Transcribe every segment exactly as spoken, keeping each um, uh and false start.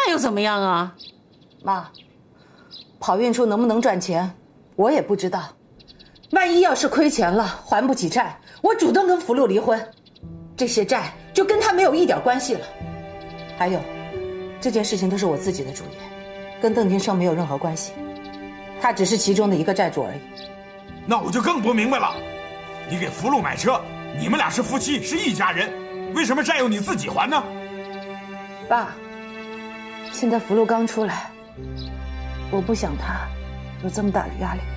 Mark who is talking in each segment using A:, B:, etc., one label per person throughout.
A: 又怎么样啊？
B: 妈，跑运处能不能赚钱，我也不知道。万一要是亏钱了，还不起债，我主动跟福禄离婚，这些债就跟他没有一点关系了。还有，这件事情都是我自己的主意，跟邓金生没有任何关系，他只是其中的一个债主而已。
C: 那我就更不明白了，你给福禄买车，你们俩是夫妻，是一家人，为什么债由你自己还呢？
B: 爸，现在福禄刚出来，我不想他有这么大的压力。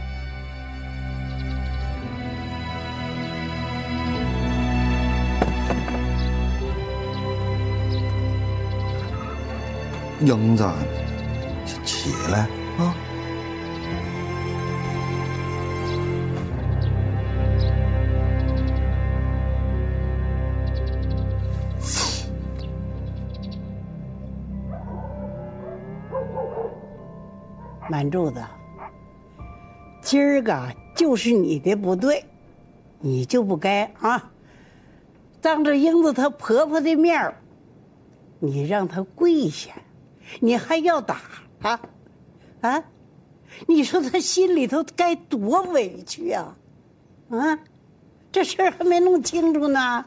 D: 英子，起来啊！
E: 满柱子，今儿个就是你的不对，你就不该啊！当着英子她婆婆的面儿，你让她跪下，你还要打她，啊？你说她心里头该多委屈啊！啊，这事儿还没弄清楚呢。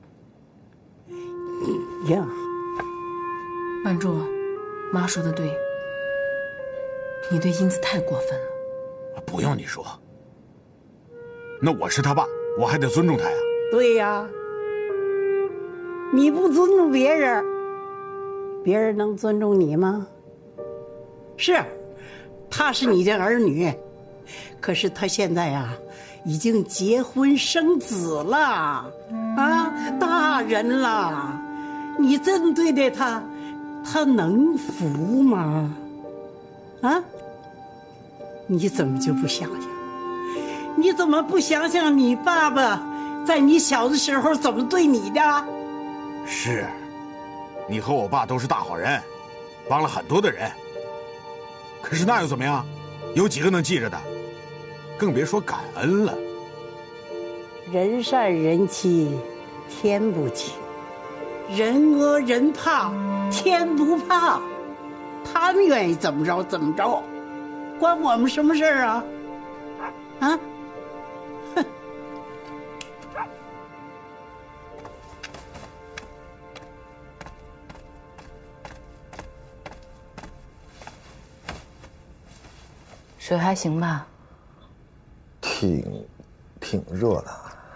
E: 英，
A: 曼柱，妈说的对。你对英子太过分了。
C: 不用你说，那我是他爸，我还得尊重他呀。
E: 对呀，你不尊重别人，别人能尊重你吗？是，他是你的儿女，可是他现在呀，已经结婚生子了，啊，大人了，你这么对待他，他能服吗？啊？你怎么就不想想？你怎么不想想你爸爸在你小的时候怎么对你的？
C: 是，你和我爸都是大好人，帮了很多的人。可是那又怎么样？有几个能记着的？更别说感恩了。
E: 人善人欺，天不欺；人恶人怕，天不怕。他们愿意怎么着怎么着，关我们什么事儿啊？啊！哼！
B: 水还行吧？
D: 挺，挺热的。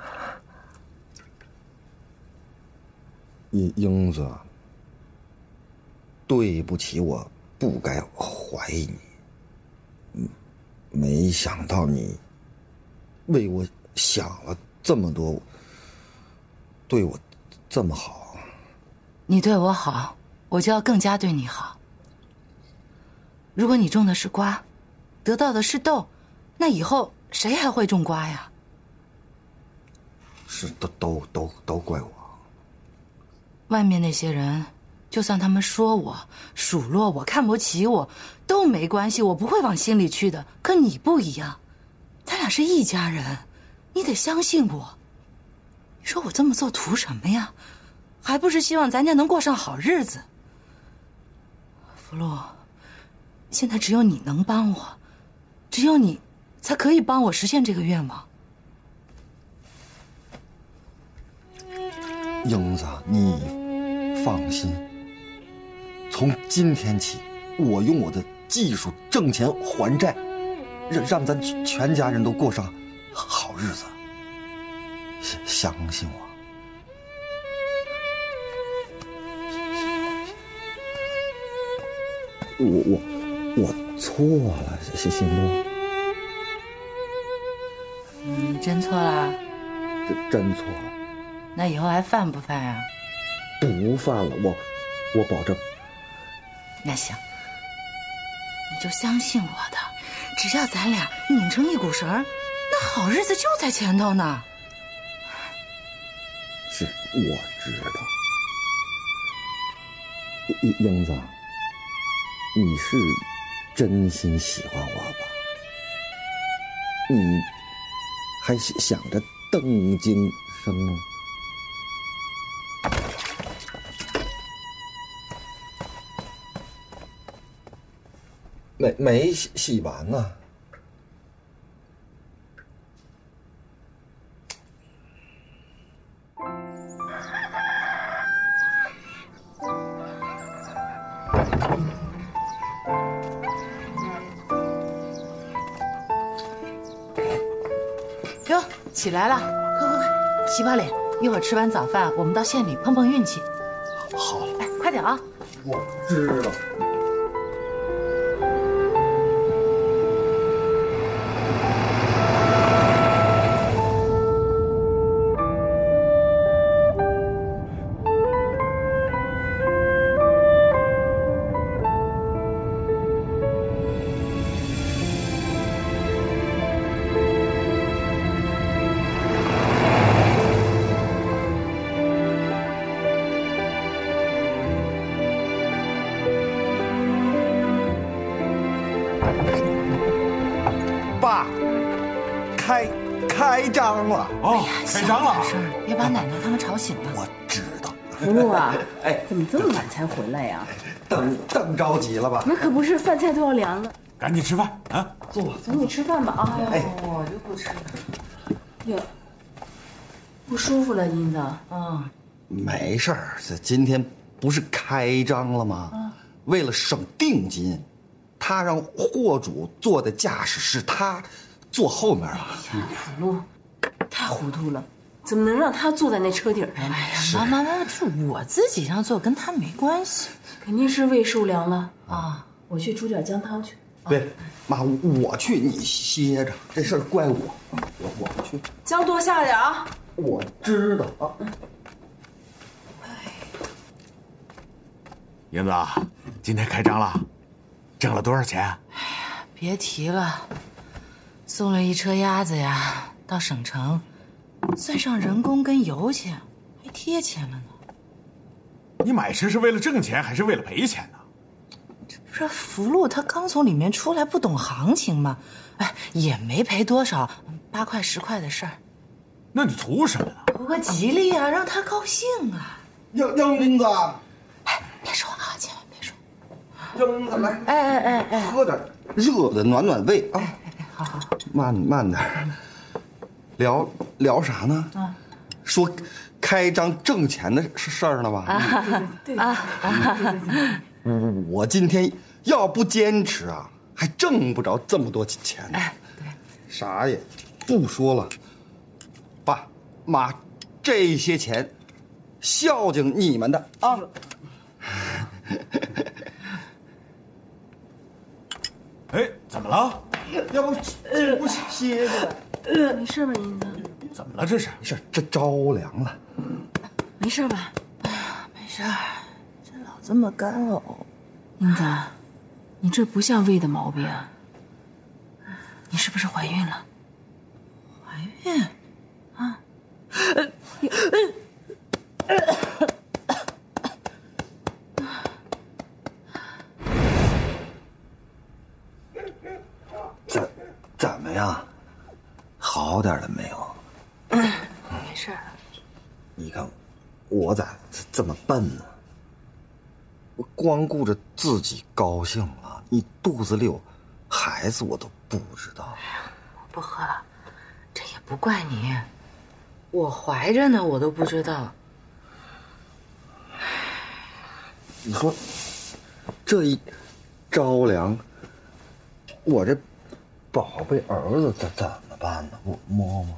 D: 英英子，对不起，我不该怀疑你。没想到你为我想了这么多，对我这么好。
A: 你对我好，我就要更加对你好。如果你种的是瓜，得到的是豆，那以后谁还会种瓜呀？
D: 是都都都都怪我。
A: 外面那些人，就算他们说我、数落我、看不起我，都没关系，我不会往心里去的。可你不一样，咱俩是一家人，你得相信我。你说我这么做图什么呀？还不是希望咱家能过上好日子。福禄，现在只有你能帮我，只有你才可以帮我实现这个愿望。
D: 英子，你放心，从今天起，我用我的技术挣钱还债，让让咱全家人都过上好日子。相信我。我我我错了，行行不？
A: 你真错了？
D: 真真错了。
A: 那以后还犯不犯啊？
D: 不犯了，我我保证。
A: 那行，你就相信我的，只要咱俩拧成一股绳儿，那好日子就在前头呢。
D: 是，我知道。英英子，你是真心喜欢我吧？你还想着邓金生吗？ 没没洗洗完呢。
A: 哟，起来了，快快快，洗把脸，一会儿吃完早饭，我们到县里碰碰运气。
D: 好，
A: 哎，快点啊！
D: 我知道。爸，开开张了！
C: 哦，开张了！
A: 事儿，别把奶奶他们吵醒了。
D: 我知道。
E: 福禄啊，
D: 哎，
E: 怎么这么晚才回来呀？
D: 等等着急了吧？
E: 那可不是，饭菜都要凉了。
C: 赶紧吃饭啊！
D: 坐。
E: 走，你吃饭吧啊！
A: 哎，我就不吃了。
E: 哟，不舒服了，英子。
A: 嗯，
D: 没事儿，这今天不是开张了吗？嗯、为了省定金，他让货主坐的驾驶室，他坐后面了。
E: 哎呀，福禄，太糊涂了，怎么能让他坐在那车底上呢？
A: 哎呀，妈妈，妈妈，是我自己让座，跟他没关系。
E: 肯定是胃受凉了
A: 啊！
E: 我去煮点姜汤去。
D: 别，妈，我去，你歇着，这事儿怪我，我我不去。
E: 姜多下点啊！
D: 我知道啊。
C: 英子，今天开张了，挣了多少钱？
A: 哎呀，别提了，送了一车鸭子呀，到省城，算上人工跟油钱，还贴钱了呢。
C: 你买车是为了挣钱还是为了赔钱呢？
A: 这不是福禄他刚从里面出来，不懂行情吗？哎，也没赔多少，八块十块的事儿。
C: 那你图什么呢？
A: 图个吉利啊，让他高兴啊。
D: 英英子，
A: 哎，别说啊，千万别说。
D: 英子来，
A: 哎哎哎哎，
D: 喝点热的暖暖胃啊。
A: 哎哎，好好，
D: 慢慢点。聊聊啥呢？啊，说开张挣钱的事儿了吧？
E: 啊，对啊啊！
D: 我今天要不坚持啊，还挣不着这么多钱呢。
A: 哎，对，
D: 啥也不说了，爸妈，这些钱孝敬你们的啊。
C: 哎，怎么了？
D: 要不不歇着了？
E: 呃，没事吧，英子？
C: 怎么了？这是？
D: 没事，这着凉了。
E: 没事吧？
A: 哎呀，没事儿，这老这么干呕。
E: 英子，你这不像胃的毛病啊。你是不是怀孕了？
A: 怀孕？啊？
D: 怎怎么样？好点了没有？
A: 没事儿。
D: 你看，我咋这么笨呢？我光顾着自己高兴了，你肚子里有孩子我都不知道。
A: 我不喝了，这也不怪你，我怀着呢，我都不知道。
D: 你说，这一着凉，我这宝贝儿子怎怎么办呢？我摸摸。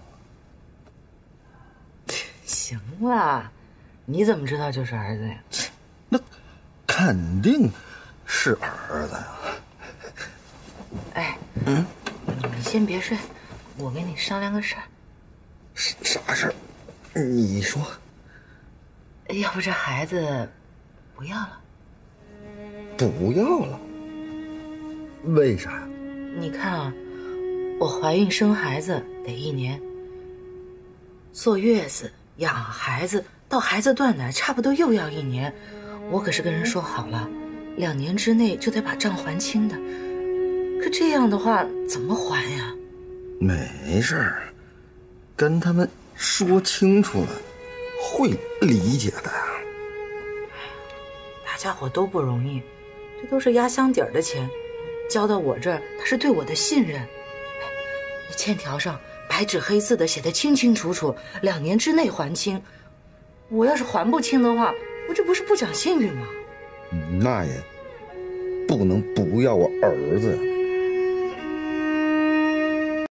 A: 行了，你怎么知道就是儿子呀？
D: 那肯定是儿子呀。
A: 哎，嗯，你先别睡，我跟你商量个事儿。
D: 啥事儿？你说。
A: 要不这孩子不要了？
D: 不要了？为啥？
A: 你看啊，我怀孕生孩子得一年，坐月子、养孩子到孩子断奶，差不多又要一年。我可是跟人说好了，两年之内就得把账还清的。可这样的话怎么还呀？
D: 没事儿，跟他们说清楚了，会理解的呀。
A: 大家伙都不容易，这都是压箱底儿的钱， 交到我这儿，他是对我的信任。欠条上白纸黑字的写得清清楚楚，两年之内还清。我要是还不清的话，我这不是不讲信誉吗？
D: 那也不能不要我儿子呀。